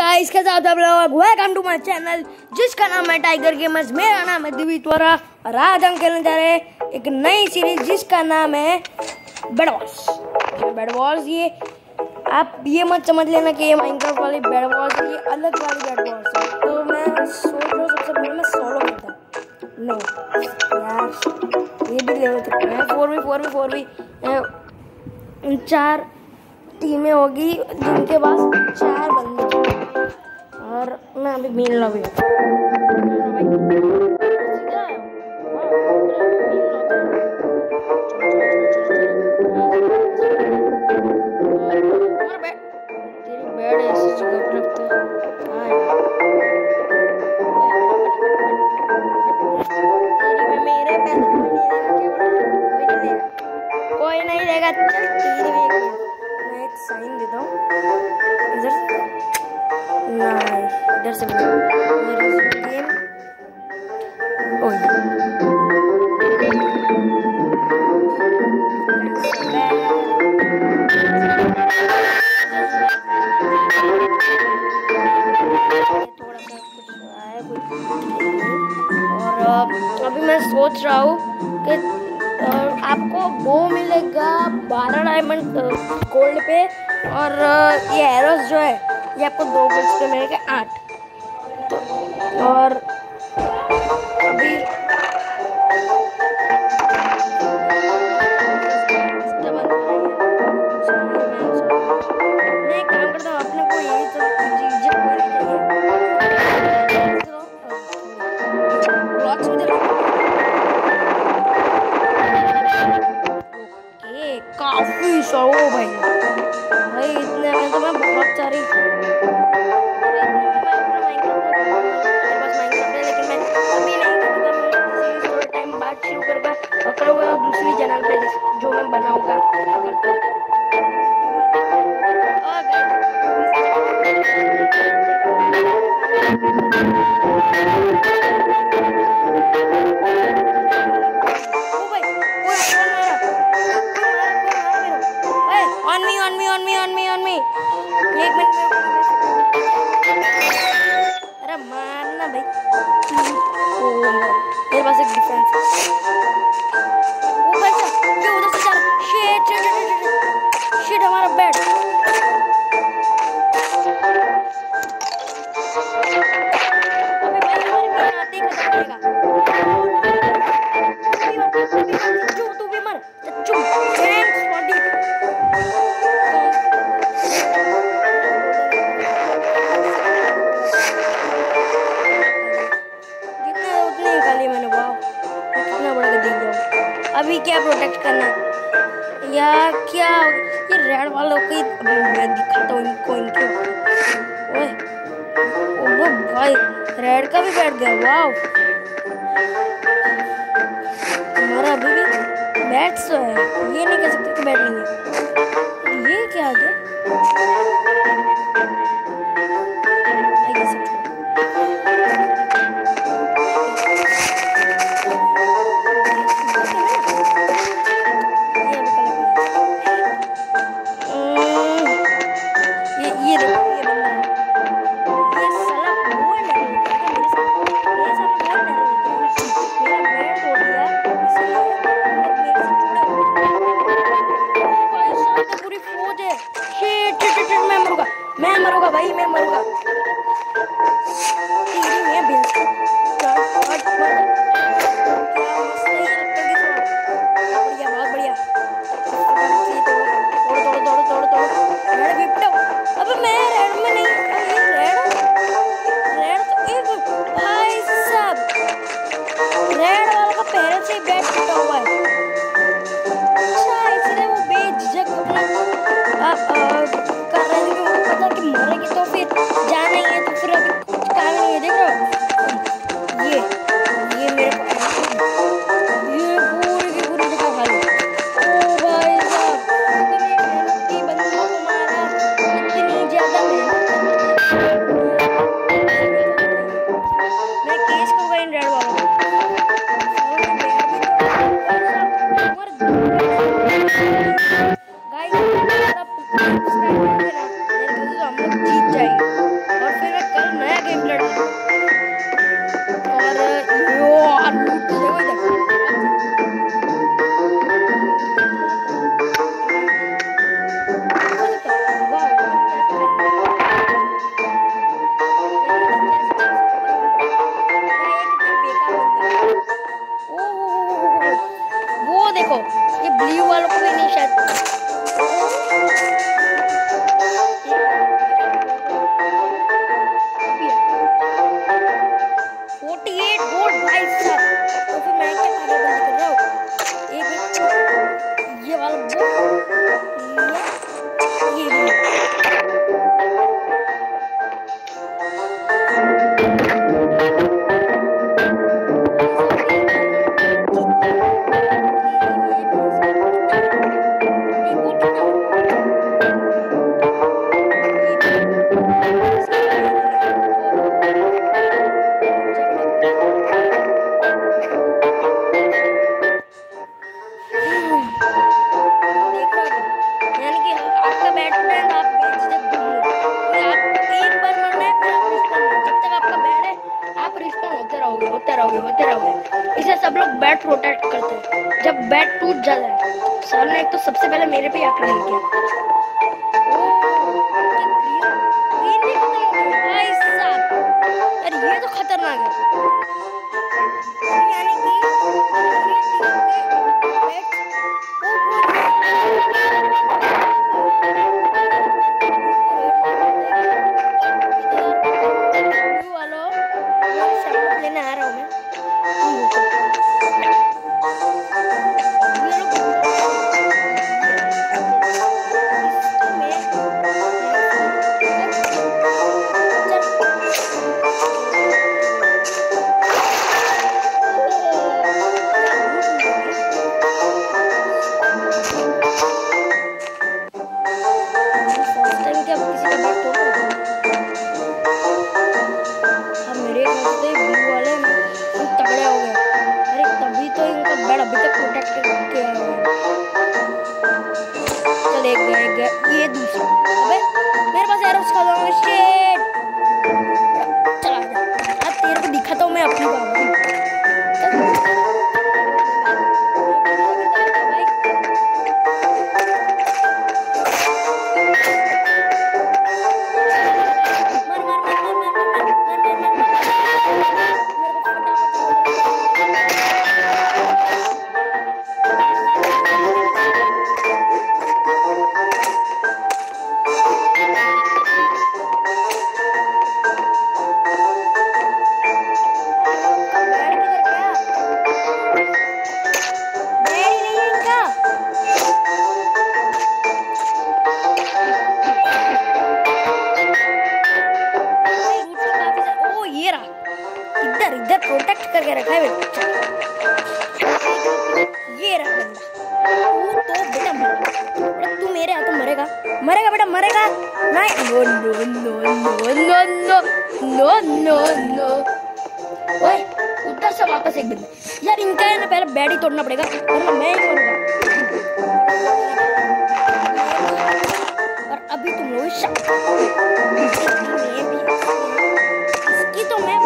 Guys, कैसे आप सब लोग? वेलकम टू माय चैनल जिसका नाम है टाइगर गेमर्स। मेरा नाम है दिवित्वरा और आज हम खेलने जा रहे हैं एक नई सीरीज जिसका नाम है बेडवॉर्स। बेडवॉर्स ये आप ये मत समझ लेना कि ये माइनक्राफ्ट वाली बेडवॉर्स है, ये अलग वाली बेडवॉर्स है। तो मैं सोच रहा हूँ सबसे पहले मैं सोलो खेलता हूँ। नहीं यार, ये भी लेवल 3 है। 4v4 4 टीमें होगी जिनके पास 4 बंदे और मैं अभी मेन लॉबी बेड ऐसी जगह पर रखते कोई नहीं देगा। मैं एक साइन देता हूँ इधर से, नहीं इधर से गेम। और अभी मैं सोच रहा हूँ कि आपको वो मिलेगा 12 डायमंड गोल्ड पे, और ये एरोस जो है ये आपको 2 गोल्ड पे मिलेगा 8। और अभी मैं एक काम करता हूँ, अपने को यही सब चीजें काफी सौ भाई इतने में तो मैं बहुत सारी लेकिन मैं अभी नहीं करूँगा। थोड़ा टाइम बाद शुरू करूँगा दूसरी चैनल पे जो मैं बनाऊँगा। on me एक मिनट। अरे मारना भाई, मेरे पास एक डिफेंस वो भाई ये उधर से जा रहा। शिट हमारा बैट। अबे भाई हमारे में आते ही खत्म करेगा। तू भी मर चुप। थैंक्स फॉर दी अभी क्या प्रोटेक्ट करना या क्या ये रेड वालों की। अभी मैं दिखाता हूँ इनको इनके। ओए भाई रेड का भी बैठ गया। वाओ हमारा अभी भी बैट्स है, ये नहीं कह सकते कि बैट नहीं है। ये क्या आ गया? मैं मरूंगा भाई, मैं मरूंगा। बहुत बढ़िया। अब मैं रेड में नहीं, रेड तो एक भाई साहब रेड वाला का पहले से ही बैट टूटा हुआ है। अच्छा इसलिए वो बेझिझक अपना कर रहे थे कि मरेगी तो फिर जाने बैट प्रोटेक्ट करते हैं। जब बैट टूट जाता है, सर ने एक तो सबसे पहले मेरे पे आक्रमण किया। ग्रीन भी खत्म हो गया भाई साहब, यार ये तो खतरनाक है। यानी कि लेने आ रहा हूँ मैं। ये दूसरा, अबे मेरे पास एरोस का लॉन्ग शिट, चला जा। अब तेरे को दिखाता हूँ मैं अपनी पावर। इधर प्रोटेक्ट करके रखा है बेटा। ये रहा बंदा। तो बेटा बेटा तू मेरे हाथों मरेगा, मरेगा बेटा मरेगा। नहीं no no no no no no no no. ओए उधर से वापस एक बंदा। यार इनका है ना पहले बैट ही तोड़ना पड़ेगा वरना मैं ही मरूंगा। और अभी तुम लोग इसकी तो मैं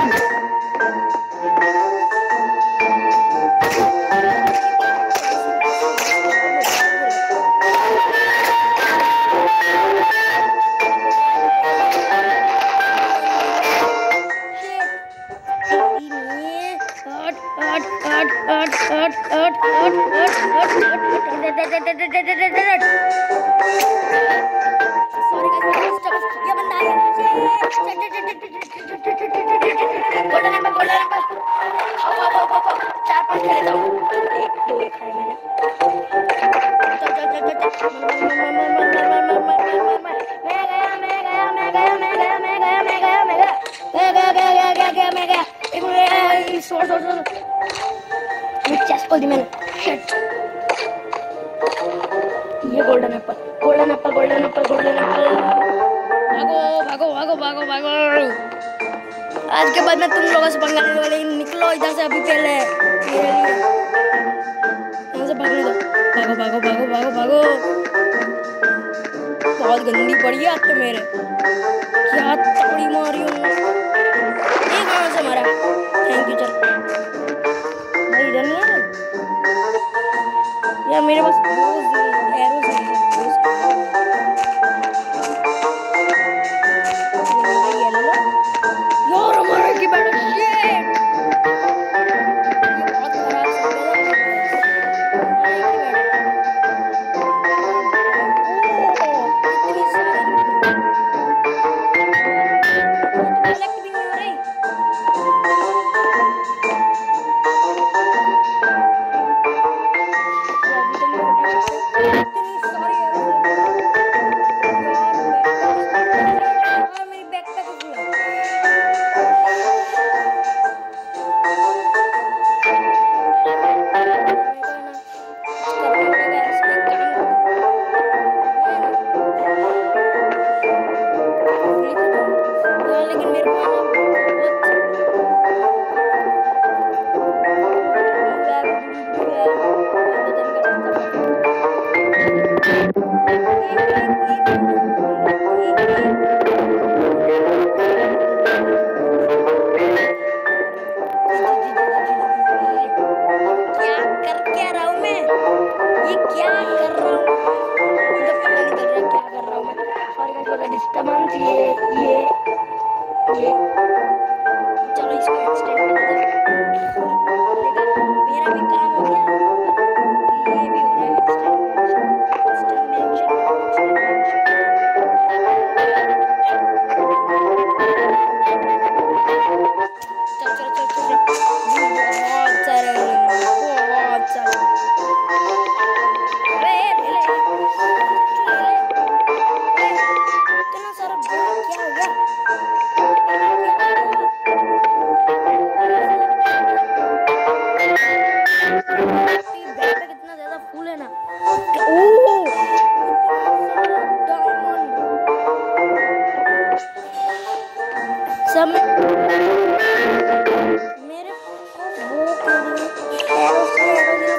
ये golden apple golden apple golden apple golden apple. भागो भागो भागो भागो भागो। आज के बाद में तुम लोगों से पंगा लेने वाले। निकलो इधर से अभी पहले यहाँ से भागने दो। भागो भागो भागो भागो भागो। बहुत गंदी पड़ी है आज तो मेरे। क्या तगड़ी मारी हूँ। ये कहाँ से मारा? Thank you. चल भाई इधर नहीं है यार मेरे पास एरोस है। यार हमारा की बैट शिट। बहुत खराब सब मेरे वो एरो से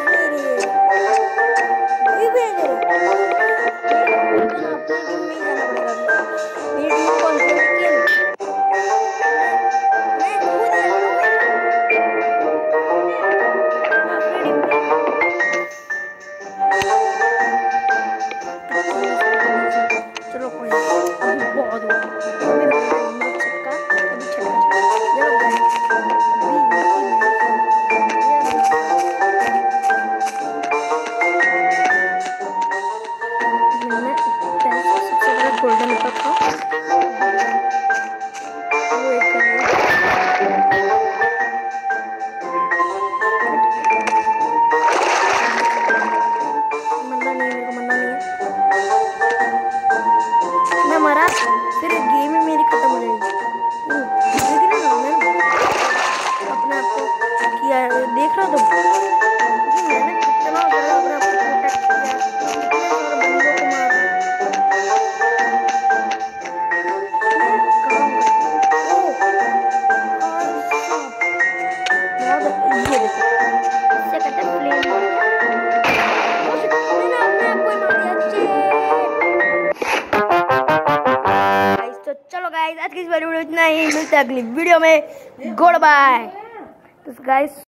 अपनी टीम में ही जाना पड़ेगा। मेरी टीम कौन सी है? मैं खुद चलो कोई अभी बहुत हो छक्का अभी छक्का चलो मैंने सबसे बड़ा गोल्डन था वो एक मरा फिर गेम ही मेरी खत्म हो जाएगी। लेकिन मैंने अपने आप को किया देख रहा तुम मैंने कितना अपने आप को प्रोटेक्ट किया और बंदों को मारा ये देखो इससे कहते हैं प्लेन मैंने अपने आप को मार दिया। तो चलो गाइस आज की इस वीडियो में इतना ही, मिलते हैं अगली वीडियो में। Good bye. तो गाइस